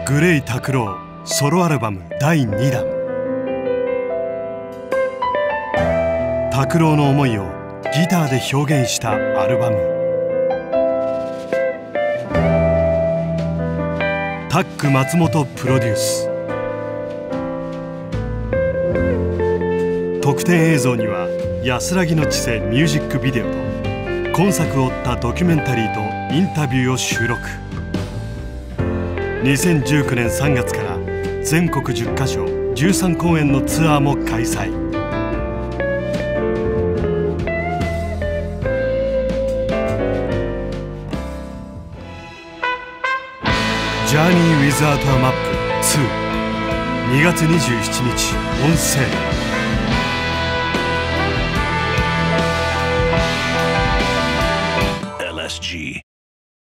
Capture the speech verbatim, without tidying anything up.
グレイ拓郎ソロアルバムだいにだん。拓郎の思いをギターで表現したアルバム。タック松本プロデュース。特典映像には安らぎの地勢ミュージックビデオと今作を追ったドキュメンタリーとインタビューを収録。にせんじゅうきゅうねんさんがつから全国じゅっかしょじゅうさんこうえんのツアーも開催。ジャーニー・ウィズ・アウト・ア・マップツー、にがつにじゅうしちにちオンセール。